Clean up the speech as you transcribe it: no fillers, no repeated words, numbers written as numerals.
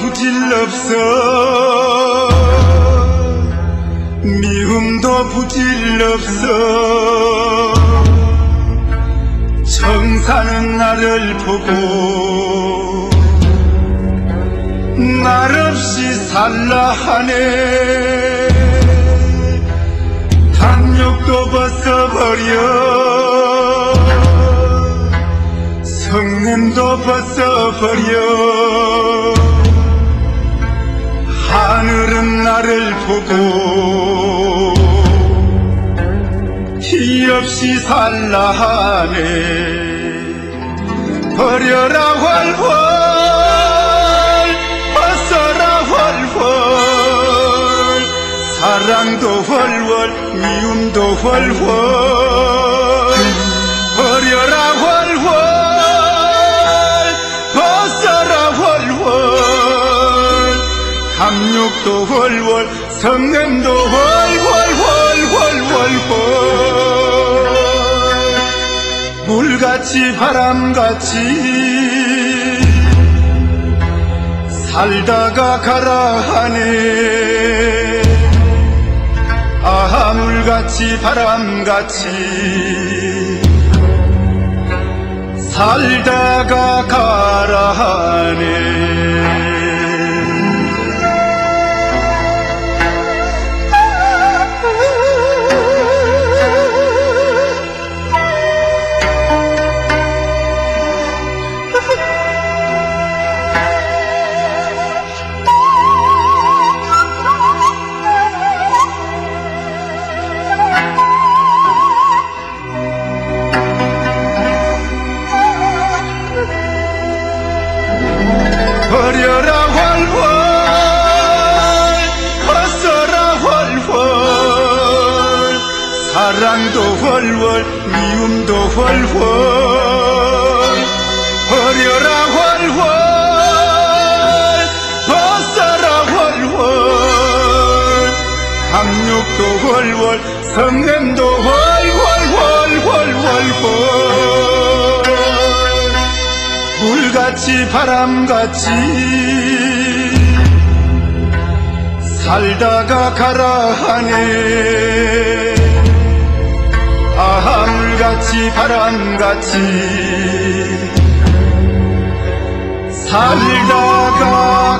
부질없어 미움도 부질없어 정사는 나를 보고 날 없이 살라 하네 탐욕도 벗어버려 성냄도 벗어버려 하늘은 나를 보고 티 없이 살라 하네 버려라 활활 벗어라 활활 사랑도 활활 미움도 활활 버려라 활활 벗어라 활활 탐욕도 활활 성냄도 활활 물같이 바람같이 살다가 가라 하네 아하 물같이 바람같이 살다가 가라 하네 버려라 활활 벗어라 활활 사랑도 활활 미움도 활활 버려라 활활 벗어라 활활 탐욕도 활활 성냄도 활활 물같이 바람같이 살다가 가라 하네 아하 물같이 바람같이 살다가